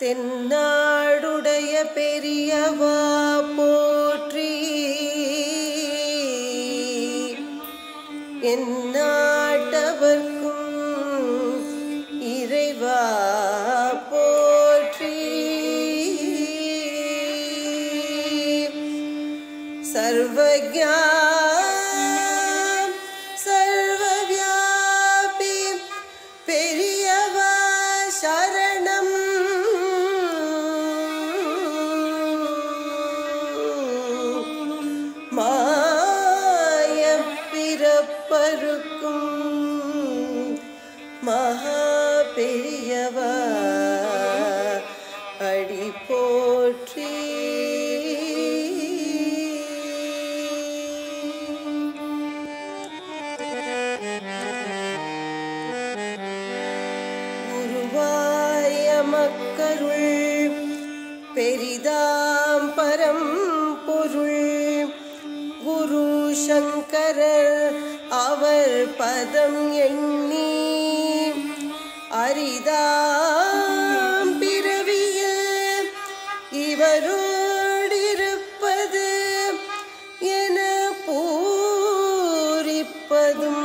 தென்னாடுடைய பெரியவா போற்றி, எந்நாட்டவர்க்கும் இறைவா போற்றி. சர்வஜா சர்வவ்யாபி பெரியவா சரணம். மாயப்பிறப்பருக்கும் மகாபெரியவா அடி போற்றி. மக்கருள் பெரிதாம் பரம்பொருள் குரு சங்கரர் அவர் பதம் எண்ணி அரிதாம் பிறவியில் இவரோடிருப்பது என பூரிப்பதும்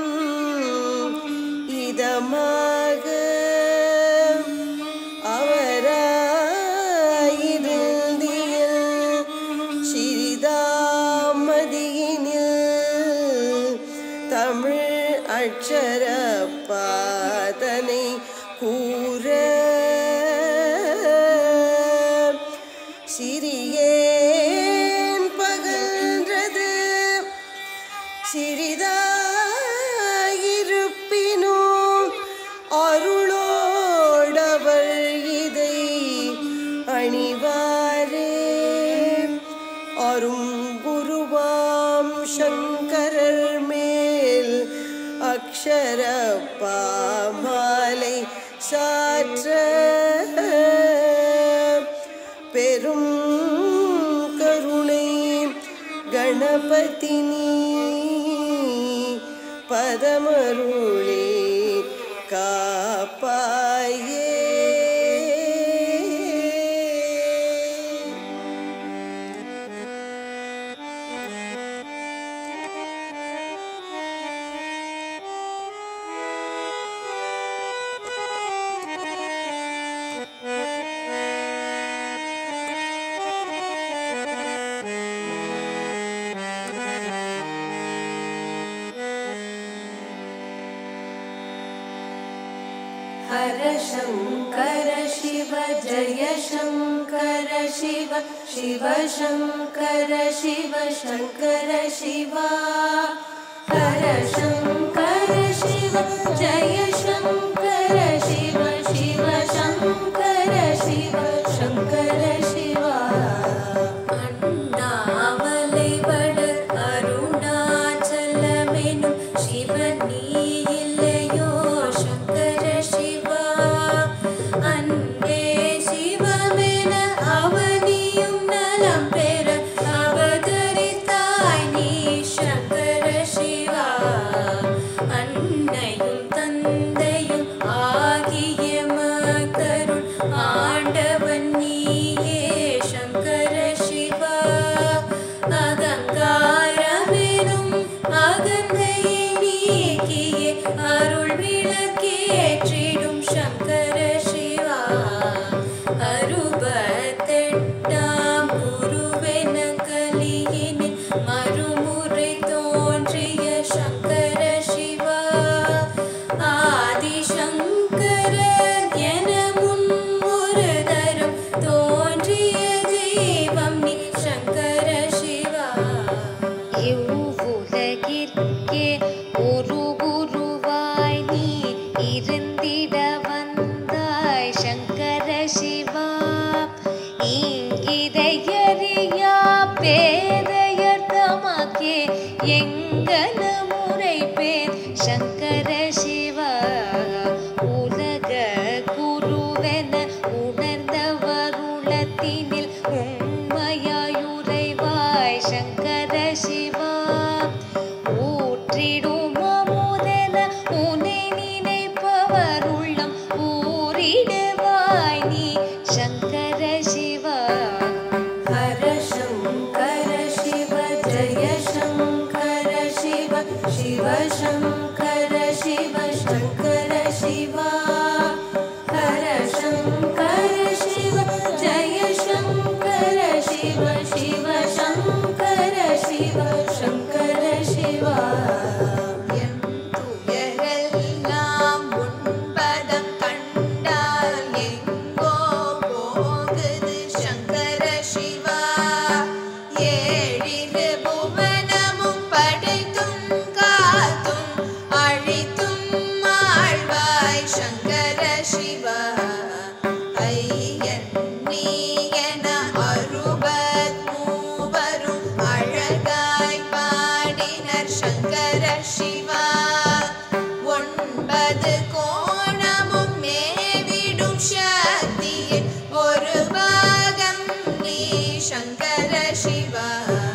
இதமாக அக்ஷர பாதனை கூற சிறியேன் பகன்றது சிறிதாயிருப்பினும் அருளோடவர் இதை அணிவாரே. அரும் குருவாம் சங்கரர் மேல் அக்ஷர பாமாலை சாற்ற பெரும் கருணை கணபதினி பதமருளே காப்பாயே. हर शंकर शिव जय शंकर शिव शिव शंकर शिव शंकर शिवा. हर शंकर शिव जय शंकर शिव शिव शंकर शिव शंकर शिवा. अन्नामलै वडर अरुणाचलमेनुम शिवन நீ இல்லையோ शंकर शिवा. अन्ने शिवमेन அவனியும் நலம் பெற அவதரித்தாய் நீ शंकर शिवा. அன்னையும் தந்தையும் ஆகிய மக்கருள் ஆண்டவன் நீயே शंकर शिवा. அகங்காரமெனும் அகந்தையை நீக்கியே அருள் விளக்கேற்றிடும் शंकर शिवा. அறுபத்தெட்டாம் குருவென கலியினில் மறுமுறை தோன்றிய शंकर शिवा. ஆதிசங்கரர் என முன் ஒரு தரம் தோன்றிய தெய்வம் நீ शंकर शिवा. இவ்வுலகிற்கே ஒரு குருவாய் நீ இருந்திட வந்தாய் शंकर शिवा. இங்கிதையறியா பேதையர் தமக்கே எங்கன முறை பேர் शंकर शिवा. உலக குருவென உணர்ந்தவருளத்தினில் உண்மையாயுறைவாய் शंकर शिवा. ஊற்றிடும் அமுதென உனை நினைப்பவர் உள்ளம் Shiva, Hara Shankara Shiva, Jaya Shankara Shiva, Shiva Shankara Shiva, Shankara Shiva. துயரெல்லாம் உன்பதம் கண்டால் எங்கோ போகுது சங்கர சிவா. ஏழிரு புவனமும் படைத்தும் காத்தும் அழித்தும் ஆழ்வாய் சங்கர சிவா. ஐயன் நீ என அறுபத் மூவரும் அழகாய் பாடினர் சங்கர சிவா. ஒன்பது கோணமும் மேவிடும் சக்தியின் ஒரு பாகம் நீ சங்கர சிவா.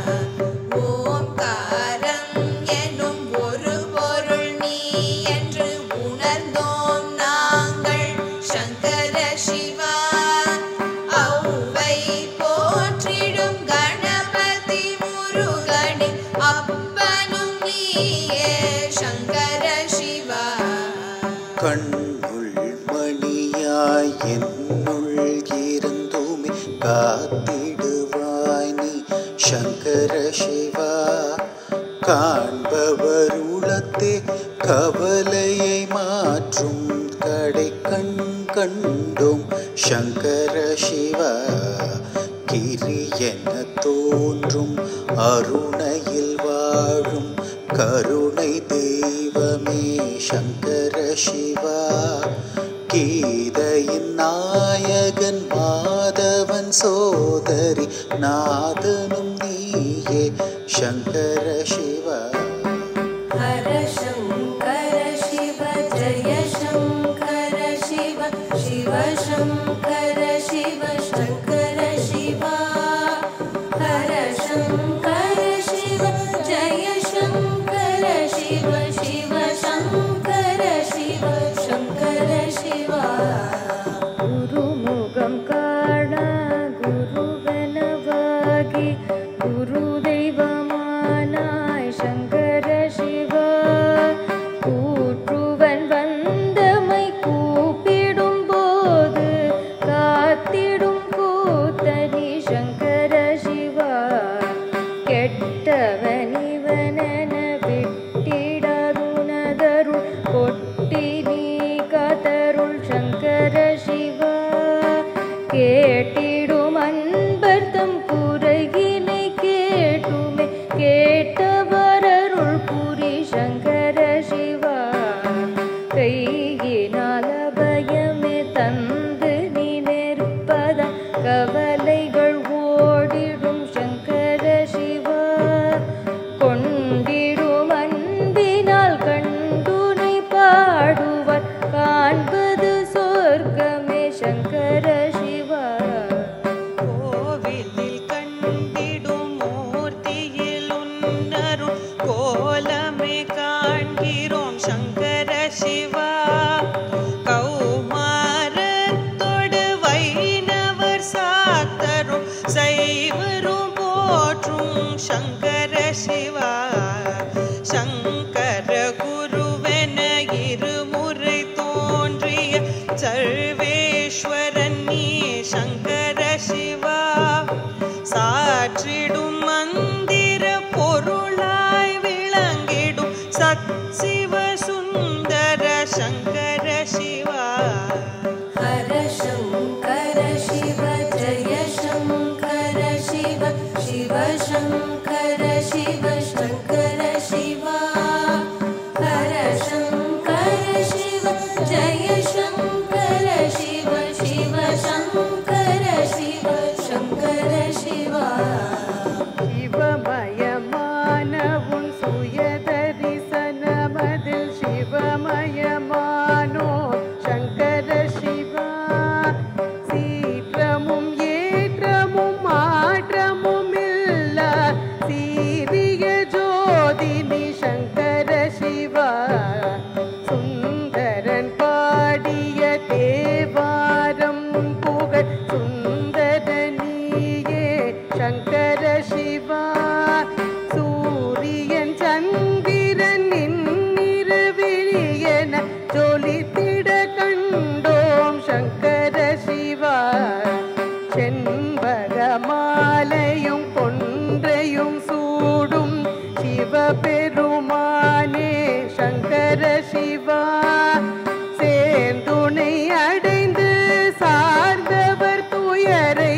ஓம்காரம் எனும் ஒரு பொருள் நீ என்று உணர்ந்தோம் நாங்கள் சங்கர சிவா. ஔவை போற்றிடும் கணபதி முருகனின் அப்பனும் நீயே சங்கர சிவா. கண்ணுள் மணியாய் என்னுள் இருந்துமே காத்திடுவாய் நீ சங்கர சிவா. காண்பவர் உள்ளத்தே கவலையை மாற்றும் கடை கண் கண்டோம் சங்கர சிவா. கிரி என தோன்றும் அருணையில் வாழும் கருணை தெய்வமே சங்கர சிவா. கீதையின் நாயகன் மாதவன் சோதரி நாதனும் நீயே Sankara Siva. Hara Shankara Shiva, Jaya Shankara Shiva, Shiva Shankara Shiva, Shankara Shiva. Hara Shankara Shiva, Jaya Shankara Shiva, Shiva Shankara Shiva, Shankara Shiva. Guru Mugam Kana Guru Venavagi Guru Devamanai Shankara Shiva. கூற்றுவன் வந்தமை கூப்பிடும் போது காத்திடும் கூத்தனி சங்கர சிவா. கெட்டவன் இவனென விட்டிடாதுனதருள் கொட்டி நீ காத்தருள் சங்கர சிவா. கேட்டிடும் அன்பர்தம் குறையினை கேட்டுமே கேட்டவரருள் புரி சங்கர சிவா. கையினால் அபயமே தந்து நீ நிற்பதா கவலைகள் ஓடிடும் சங்கர சிவா. கொண்டிடும் அன்பினால் கண்டுனை பாடுவார் காண்பது சொர்க்கமே சங்கர சிவா. கோவிலில் கண்டிடும் மூர்த்தியில் உன்னரும் கோலமே காண்கிறோம் சங்கர சிவா. கௌமாரத்தோடு வைணவர் சாத்தரும் சைவரும் போற்றும் சங்கர சிவா. சங்கர குருவென இருமுறை தோன்றிய சர்வேஸ்வரன் நீ சங்கர சிவா. சாற்றிடும் மந்திர பொருளாய் விளங்கிடும் சத் சிவ சுந்தர Sankara Siva. Hara Shankara Shiva, Jaya Shankara Shiva, Shiva Shankara Shiva, Shankara Shiva. Hara Shankara Shiva, Jaya Shankara Shiva, Shiva Shankara Shiva, Shankara Shiva. சிவமயமான உன் சுய தரிசனமதில் சிவமயமானோ சங்கர சிவா. சீற்றமும் ஏற்றமும் மாற்றமும் இல்ல சீரிய ஜோதினி சங்கர சிவா. சுந்தரன் பாடிய தேவாரம் புகழ் சுந்தரனியே சங்கர சிவா. சூரியன் சந்திரன் நின்னிரவிலியன ஜொலித்திட அடைந்து சார்ந்தவர் துயரை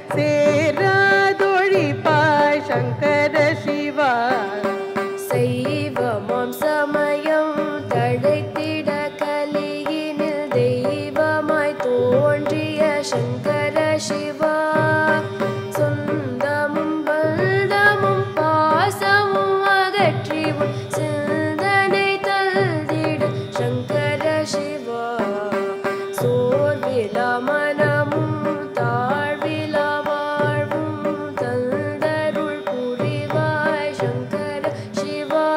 சேராதொழிப்பாய் சங்கர சிவா. செய்வமாம் சமயம் தழைத்திட கலியினில் தெய்வமாய் தோன்றிய சங்கர சிவா. சொந்தமும் பந்தமும் பாசமும் அகற்றி உன் சிந்தனை தந்திடு சங்கர சிவா. சோர்விலா மனமும் தாழ்விலா வாழ்வும் தந்தருள் புரிவாய் சங்கர சிவா.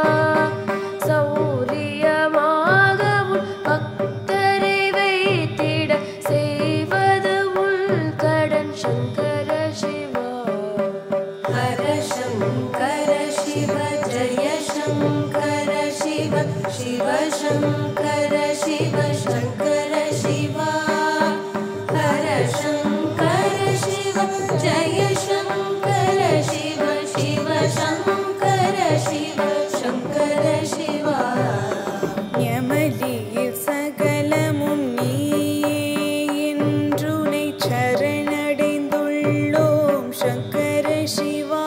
சௌரியமாக உன் பக்தரை வைத்திட செய்வது உன் கடன் சங்கர சிவா. ஹர சங்கர சிவ ஜய சங்கர சிவ சிவ சங்கர சிவ சங்கர சிவா. ஹர சங்கர சிவ ஜய சங்கர சிவ சிவ சங்கர சிவ சங்கர சிவா. ஞமலியில் சகலமும் நீயே என்றுனை சரணடைந்துள்ளோம் சங்கர சிவா.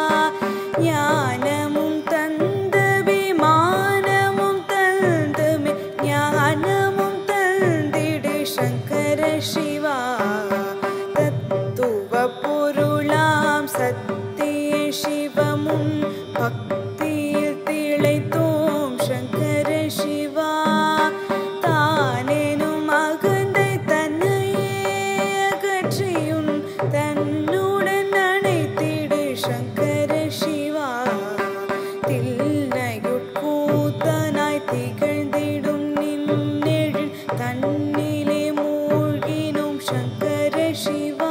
ஞானமும் தந்தவே மானமும் தந்தமே ஞானமும் தந்திடு சங்கர சிவா. தத்துவ பொருளாம் சத்திய சிவமும் பக்தியில் திளைத்தோம் சங்கர சிவா. தானெனும் அகந்தை தன்னையே அகற்றியுன் தன்னுடன் அணைத்திடு சங்கர சிவா. தில்லையுட்கூத்தனாய் திகழ்ந்திடும் நின்னெழில் தன்னிலே மூழ்கினோம் சங்கர சிவா.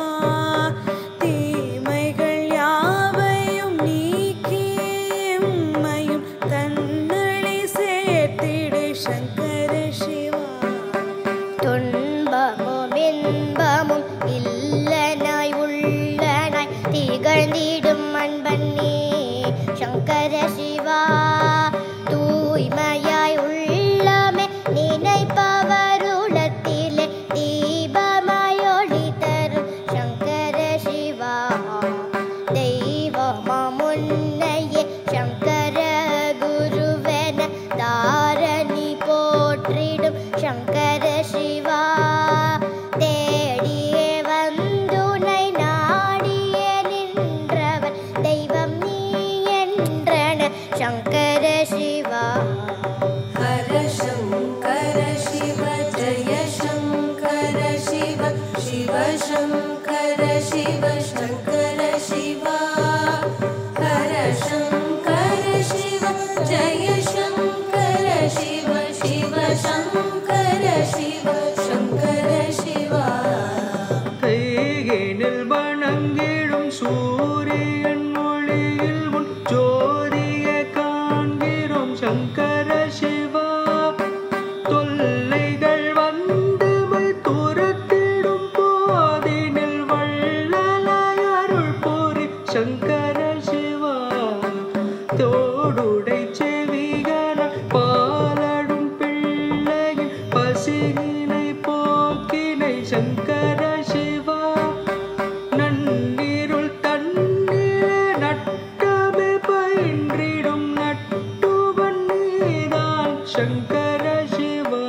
தீமைகள் யாவையும் நீக்கி எம்மையும் தன்னழி சேர்த்திடு சங்கர சிவா. துன்பமும் இன்பமும் இல்லனாய் உள்ளனாய் திகழ்ந்திடும் அன்பன்னே சங்கர சிவா. தூய்மையாய் உள்ளமே நினைப்பவர் உலத்திலே தீபமாய் ஒளி தரும் சங்கர சிவா. தெய்வமாம் உன்னையே சங்கர குருவென தாரணி போற்றிடும் சங்கர சிவா. தேடியே வந்துனை நாடியே நின்றவர் தெய்வம் நீ என்றன சங்கர சிவா. ஹர சங்கர சிவ ஜய சங்கர சிவ சிவ சங்கர சிவ சங்கர சிவா. ஹர சங்கர சிவ ஜய சங்கர சிவ சிவ சங்கர சிவ சங்கர சிவா. கையினில் வணங்கிடும் சூரியன் ஒளியில் உன் ஜோதியை காண்கிறோம் சங்கர சிவா. தொல்லைகள் வந்துமை துரத்திடும் போதினில் வள்ளலாய் அருள் புரி சங்கர சிவா. தோடுடை செவிகன பாலடும் பிள்ளையின் பசியினை போக்கினை சங்கர சிவா. நன்னீருள் தண்ணீரே நட்டமே பயின்றிடும் நட்டுவன் நீதான் சங்கர சிவா.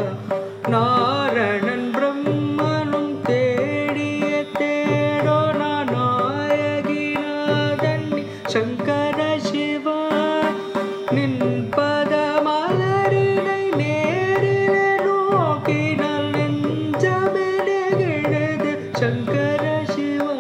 நாரணன் பிரம்மனும் தேடிய தேடோன நாயகிநாதன் சங்கர சிவா. நின் பத மலரினை நேரிலே நோக்கினால் நெஞ்சமே நெகிழது சங்கர சிவா.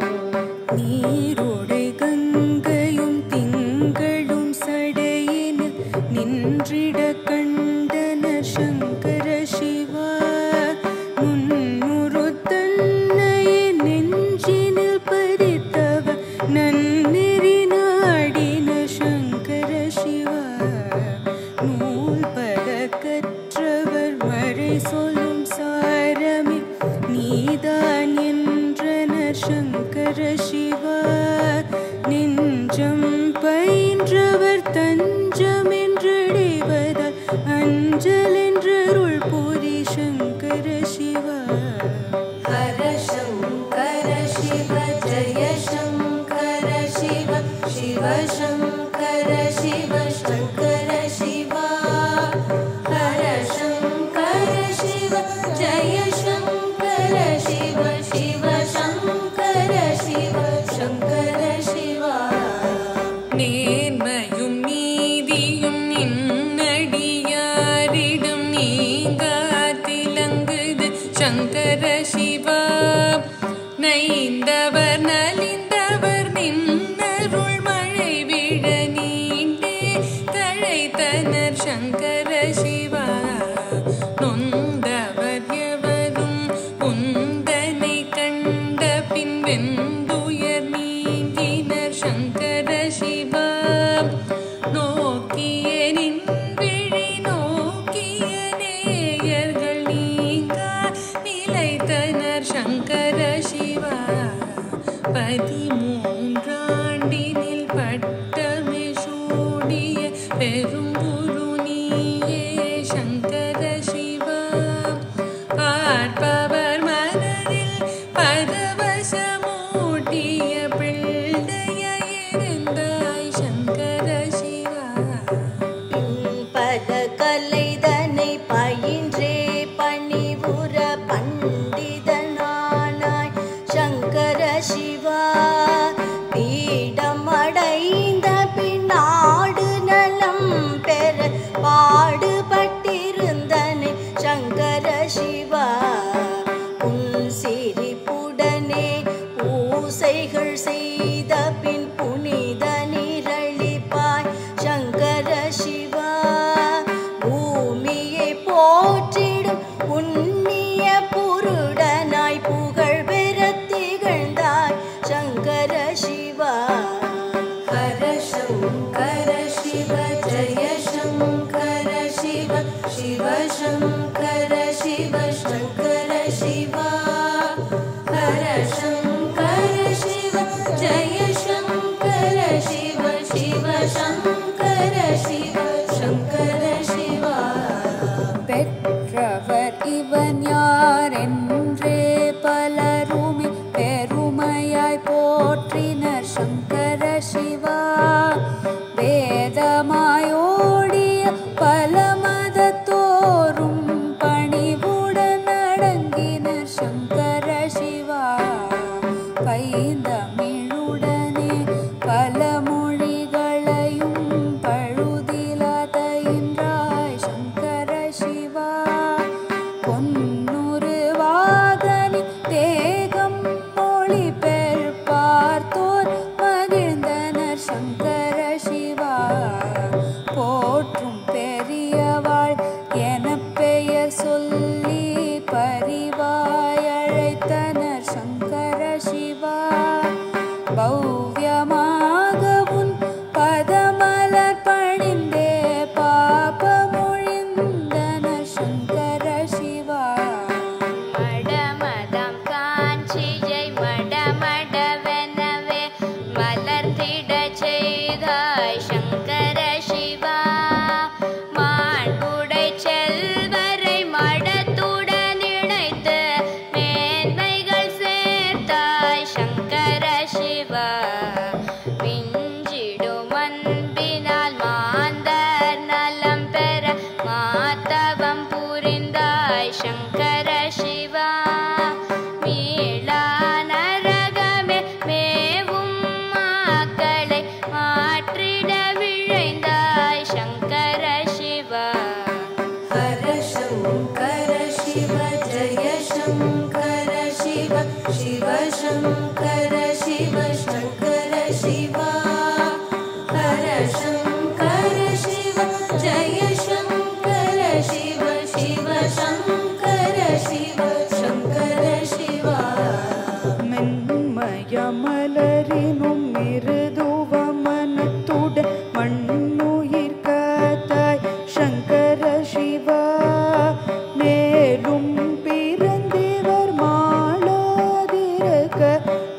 நீரோடை கங்கையும் திங்களும் சடையினில் நின்றிட கண்டனர் சங்கர சிவா. முன்னுரு தன்னையே நெஞ்சினில் பதித்தவர் நன்னெறி நாடின சங்கர சிவா. நூல் பத கற்றவர் மழை சொல்லும் சாரமே நீதான் என்றனர் சங்கர சிவா. நெஞ்சம் பயின்றவர் தஞ்சம் என்றடைவதால் அஞ்சல் என்றருள் புரி சங்கர சிவா. சங்கர சிவா. நைந்தவர் நலிந்தவர் நின்னருள் மழை விழ நீண்டே தழைத்தனர் சங்கர சிவா. நொந்தவர் எவரும் உந்தனை கண்ட பின் வெந்துயர் நீங்கினர் சங்கர சிவா. நோக்கிய நின் விழி நோக்கிய நேயர்கள் நீங்கா நிலைத்தனர் சங்கர சிவா. 13ஆண்டினில் பட்டமே சூடிய பெருங்குரு நீயே சங்கர சிவா. பார்ப்பவர் மனதில் பரவசமூட்டிய பிள்ளையிருந்தாய் சங்கர சிவா. பல கலைதனை பயின்றே பணிவுற பண்டிதனானாய் சங்கர சிவா. பீடம் அடைந்த பின்னாடு நலம் பெற பாடுபட்டிருந்தனை சங்கர சிவா. உன் சிரிப்புடனே பூசைகள் செய்த பின் புனித நிரளிப்பாய் சங்கர சிவா. பூமியை போற்றிடும் புண்ணிய புருடனாய் புகழ் பெற திகழ்ந்தாய் சங்கர சிவா. ஹர சங்கர சிவ ஜய சங்கர சிவ சிவ சங்கர சிவ சங்கர சிவா. ஹர சங்கர சிவ ஜய சங்கர சிவ சிவ சங்கர சிவ சங்கர சிவா. பெற்றவர் இவன் யார் என்றே பலருமே பெருமையாய் போற்றினர் சங்கர சிவா. வேதமாயோடிய பல மதத்தோறும் பணிவுடன் அடங்கினர் சங்கர சிவா. பைந்தமிழுடனே பல மொழிகளையும் பழுதிலாதைன்றாய் சங்கர சிவா. பொன்னுரு வாகனி தேகம் மொழி பெர் பார்த்தோர் மகிழ்ந்தனர் சங்கர சிவா. போற்றும் பெரியவாள் எனப் பெயர் சொல்லி பரிவாய் அழைத்தனர் சங்கர சிவா. பவ்யமாக உன் பதமலர் பணிந்தே பாபமொழிந்தனர் சங்கர சிவா. மடமதம் காஞ்சியை மடமடவெனவே மலர்ந்திடச் செய்தாய் சங்கர சிவா. மாண்புடை செல்வரை மடத்துடன் இணைத்து மேன்மைகள் சேர்த்தாய் சங்கர சிவா. மிஞ்சிடும் அன்பினால் மாந்தர் நலம் பெற மாத்தவம் புரிந்தாய் சங்கர சிவா. மீளா நரகமே மேவும் மாக்களை மாற்றிட விழைந்தாய் சங்கர சிவா. ஹர சங்கர சிவ ஜய சங்கர சிவ சிவ சங்கர சிவ சங்கர சிவா. ஹர சங்கர சிவ ஜய சங்கர சிவ சிவ சங்கர சிவ சங்கர சிவா. மென்மயமலரினும் மிருதுவ மனத்துடன் மண்ணுயிர் காத்தாய் சங்கர சிவா. மேலும் பிறந்தவர் மாளாதிருக்க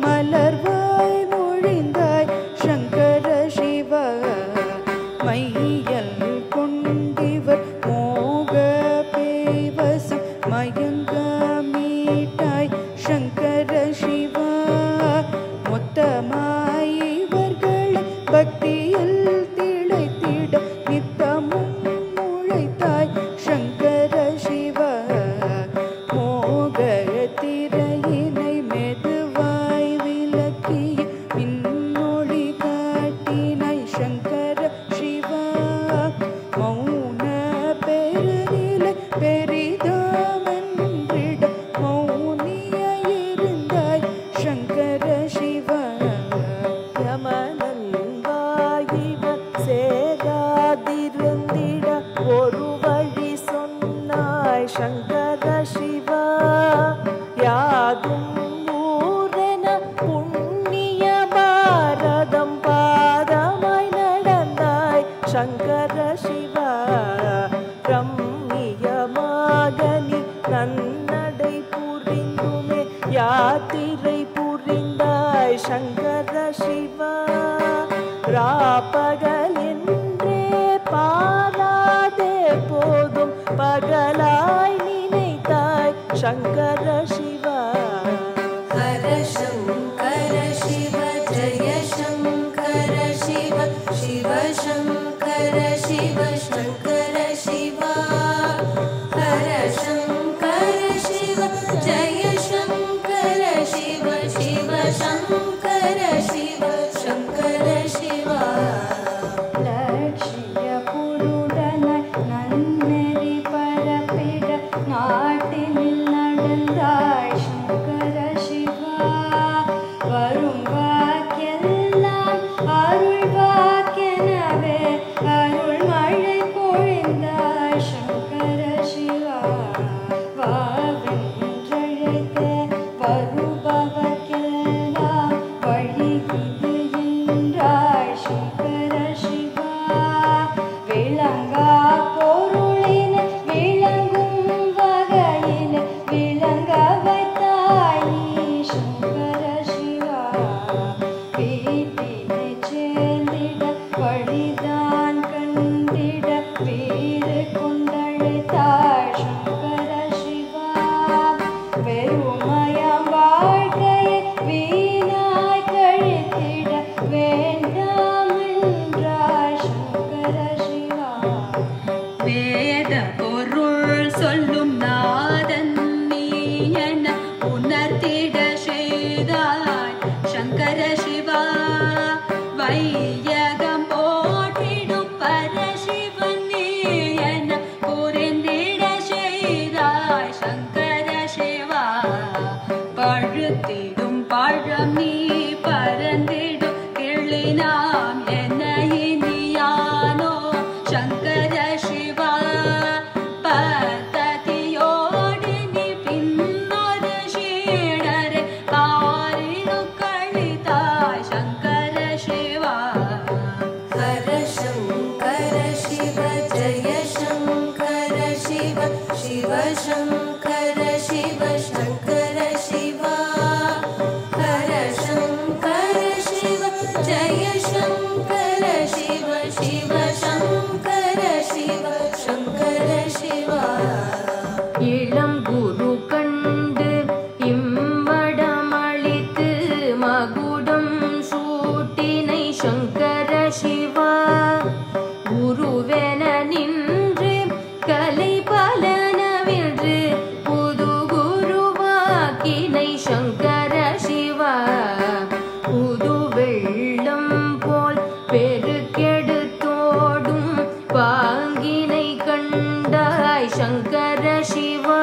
யாத்திரை புரிந்தாய் சங்கர சிவா. ராப்பகல் என்றே பாராதே போதும் பகலாய் நினைத்தாய் சங்கர சிவா. ஹர சங்கர சிவ ஜய சங்கர சிவ சிவ சங்கர சிவ சங்கர சிவா. ஹர சங்கர சிவ ஜய சங்கர சிவ சிவ சங்கர சிவ சங்கர சிவா. லட்சிய புருடனாய் நன்னெறி பரப்பிட நாட்டினில் நடந்தாய் சங்கர சிவா. வரும் வாக்கெல்லாம் அருள் வாக்கெனவே அருள் மழை பொழிந்தாய் சங்கர சிவா. வாவென்றழைத்த வருபவர்க்கெல்லாம் வழிகிது என்றாய் சங்கர சிவா. விளங்கா பொருளின விளங்கும் வகையில் விளங்க வைத்தாய் நீ சங்கர சிவா. வீட்டினை சேர்ந்திட வழிதான் கண்டிட வீறு கொண்டழைத்தாய் சங்கர சிவா. வெறுமயம் வாழ்க்கையை வீணாய் கழித்திட வேண்டாம் என்றாய் சங்கர சிவா. வேத பொருள் சொல்லும் நாதன் நீ என உணர்த்திட செய்தாய் சங்கர சிவா. வையகம் போற்றிடும் பரசிவன் நீ என புரிந்திட செய்தாய் சங்கர சிவா. பழுத்திடும் பழம் நீ பரந்திடும் கிளி நாம் என இனியானோ சங்கர சிவா. பத்ததியோடு நீ பின்னொரு சீடரை பாரினு கழித்தாய் சங்கர சிவா. ஹர சங்கர சிவ ஜய சங்கர சிவ சிவ சங்கர சிவ சங்கர சிவா. ஹர சங்கர சிவ ஜய சங்கர சிவ சிவ சங்கர சிவ சங்கர சிவா. இளம் குரு கண்டு இம்மடமளித்து மகுடம் சூட்டினை சங்கர சிவா. குருவென நின்று கலை பலனவென்று புது குருவாக்கினை சங்கர சிவா. புது வெள்ளம் போல் பெருக்கெடுத்தோடும் பாங்கினை கண்டாய் சங்கர சிவா.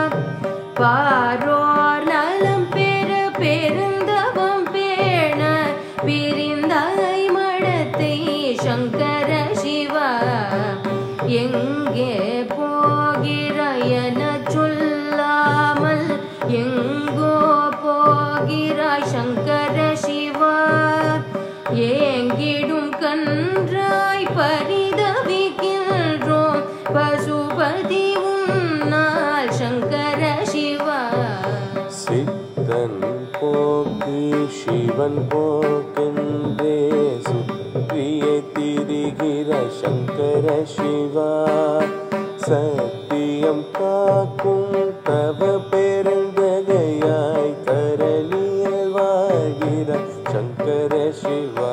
பாரோர் நலம் பெற பெருந்தவம் பேண பிரிந்தாய் மடத்தை சங்கர சிவா. எங்கே போகிறாய் என சொல்லாமல் எங்கோ போகிறாய் சங்கர சிவா. ஏங்கிடும் கன்றாய் பரிதவிக்கின்றோம் பசுபதி உன்னால் சங்கர சிவா. சித்தன் போக்கு சிவன் போக்கென்றே சுற்றியே திரிகிற சங்கர சிவா. சத்தியம் காக்கும் தவ பெருந்தகையாய் தரணியில் வாழ்கிற சங்கர சிவா.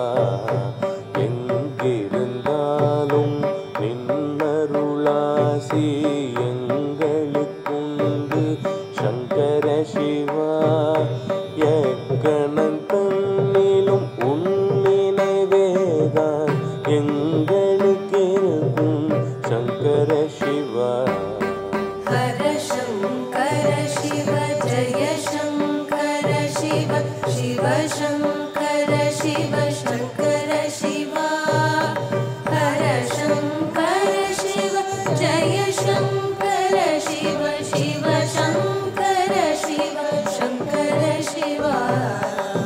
எங்கிருந்தாலும் நின்னருளாசி எங்களுக்குண்டு சங்கர சிவா. எக்கணம் தன்னிலும் உன் நினைவேதான் எங்களுக்கு இருக்கும் சங்கர சிவா. ஹர சங்கர சிவ ஜய சங்கர சிவ சிவ சங்கர சிவ சங்கர சிவா. ஹர சங்கர சிவ ஜய சங்கர சிவ சிவ சங்கர சிவ சங்கர சிவா.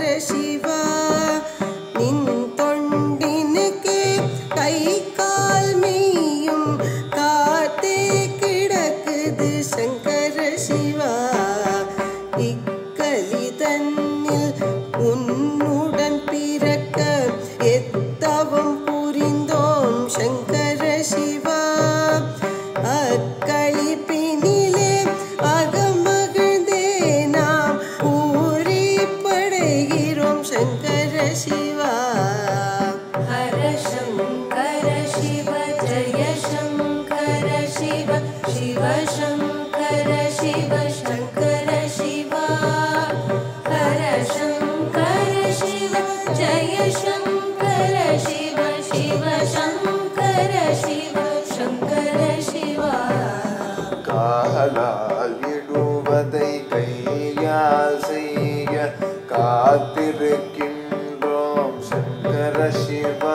சிவா நின் தொண்டினுக்கு கை கால் மெய்யும் காத்தே கிடக்குது சங்கர சிவா இக்கலி தன்னில் உன்னுடன் பிறக்க எத்தவம் புரிந்தோம் சங்கர சிவா அக்களிப்பினிலே அகமகிழ்ந்தே நாம் பூரிப்படைகிறோம் சங்கர சிவா ஹர சங்கர சிவ ஜய சங்கர சிவ சிவ சங்கர சிவ சங்கர சிவா ஹர சங்கர சிவ ஜய சங்கர சிவ சிவ சங்கர சிவ சங்கர சிவா காலால் இடுவதை கையால் செய்ய காத்திருக்கின்றோம் சங்கர சிவா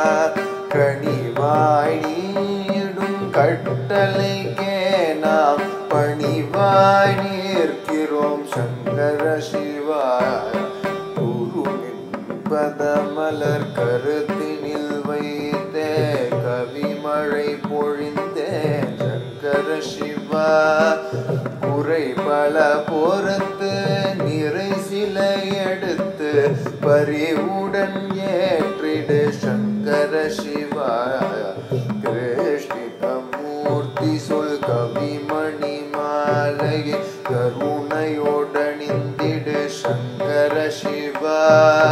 கனிவாய் நீடும் கட்டளைக்கே நாம் பணிவாய் நிற்கிறோம் சங்கர சிவா குருவின் பதமலர் கருத்தினில் வைத்தே கவிமழை பொழிந்தேன் சங்கர சிவா குறை பல பொறுத்து நிறை சிலை எடுத்து பரிவுடன் ஏற்றிடு சங்கர சிவா கிருஷ்ணித மூர்த்தி சொல் கவிமணி மாலையை கருணையோடணிந்திடு சங்கர சிவா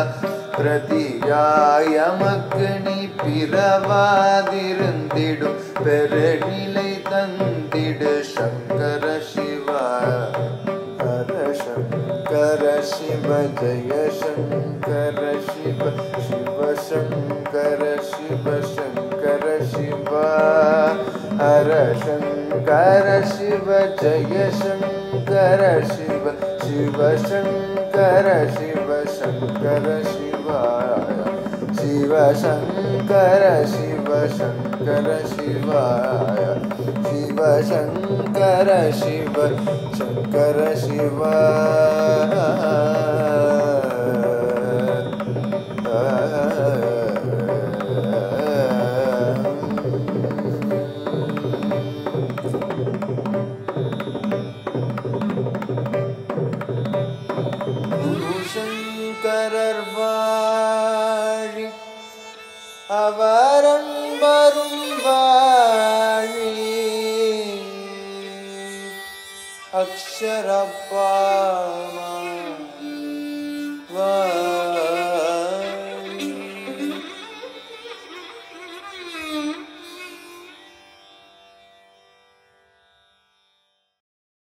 பிரதியாயமக்கு நீ பிறவாதிருந்திடும் பெருநிலை தந்திடு சங்கர சிவா ஹர சங்கர சிவ ஜய சங்கர சிவ சிவ சங்கர சிவ சங்கர சிவா ஹர சங்கர சிவ ஜய சங்கர சிவ சிவ சங்கர சிவ சங்கர சிவா சிவ சங்கர சிவ சங்கர சிவாய சிவ சங்கர சிவ சங்கர சிவா வாழி அவரன்பரும் வாழி அக்ஷர